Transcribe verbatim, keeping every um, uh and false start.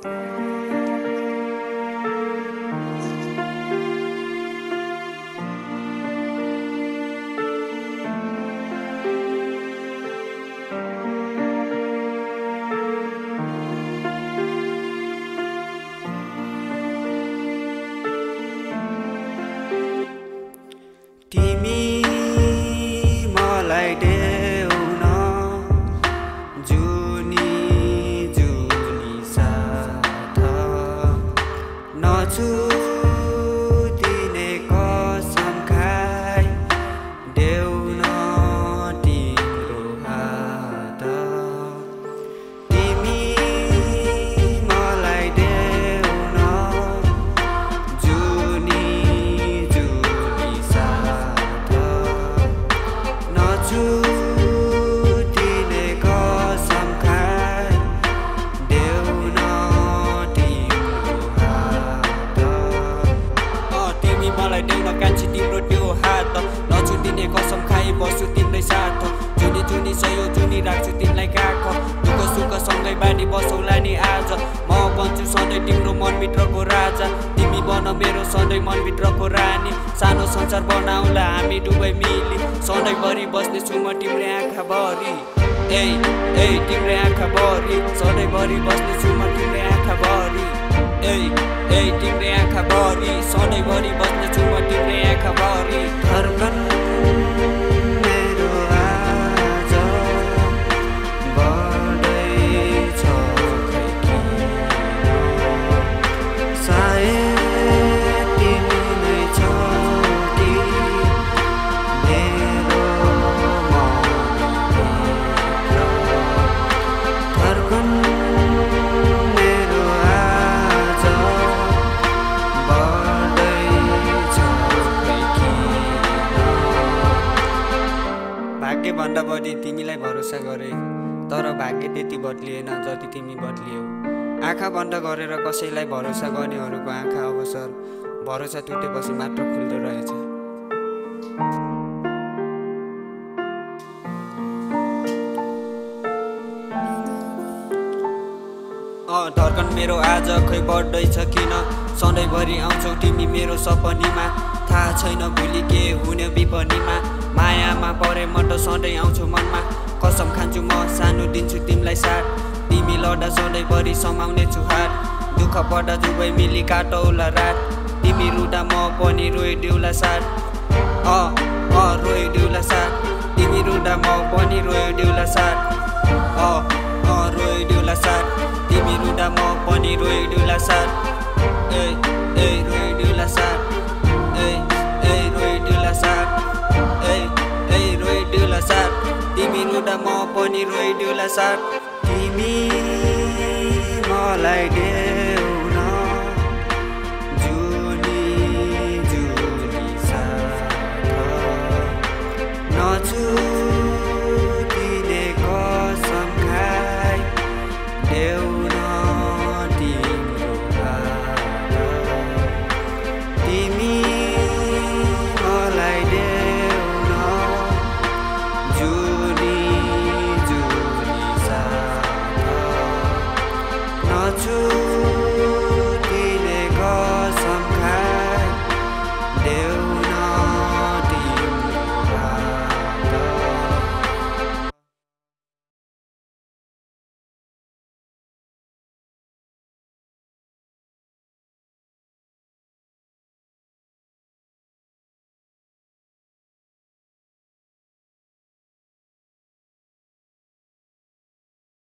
तिमी मलाई देऊ न जुनी जुनी साथ नछुदिने कसम खाई देऊ न तिम्रो हात तिमी मलाई देऊ न जुनी जुनी साथ नछुदिने कसम खाई देऊ न तिम्रो हात तिमी मलाई देऊ न कान्छी तिम्रो त्यो हात नछुदिने कसम खाई बस्छु तिम्रै साथ जुनी जुनी सयो जुनी राख्छु तिमीलाई काख दुःख सुख सँगै बानी बसौला नि आज म बन्छु सधैँ तिम्रो मनभित्रको राजा तिमी बन मेरो सधैँ मनभित्रको रानी सानो संसार बनाउला हामी दुवै मिली सधैँभरि बस्नेछु म तिम्रै आँखाभरि ए ए तिम्रै आँखाभरि सधैँभरि बस्नेछु म तिम्रै आँखाभरि ए ए तिम्रै आँखाभरि सधैँभरि बस्नेछु म तिम्रै आँखाभरि धड्कन मेरो आज बढ्दैछ खै किन सायद तिमी नै छौ कि मेरो मनभित्र धड्कन मेरो आज बढ्दैछ खै किन भाग्यभन्दा बढी तिमीलाई भरोसा गरे तर भाग्य त्यति बदलिएन जति तिमी बदलियौ आँखा बन्द गरेर कसैलाई भरोसा गर्नेहरूको आँखा अवसर भरोसा टुटेपछि मात्र खुल्दो रहेछ अँ धड्कन मेरो आज खै बढ्दैछ किन सधैँभरि आउँछौ तिमी मेरो सपनीमा थाहा छैन भोलि के हुने विपनीमा मायामा परे म त सधैँ आउँछु मनमा कसम खान्छु म सानो दिन्छु तिमीलाई साथ तिमी लड्दा सधैँभरि समाउने छु हात दुःख पर्दा दुवै मिली काटौला रात तिमी रुँदा म पनि रोइदेऊला साथ अँ अँ रोइदेऊला साथ तिमी रुँदा म पनि रोइदेऊला साथ अँ अँ रोइदेऊला साथ तिमी रुँदा म पनि रोइदेऊला साथ ए ए रोइदेऊला साथ ए ए रोइदेऊला साथ ए ए रोइदेऊला साथ तिमी रुँदा म पनि रोइदेऊला साथ तिमी मलाई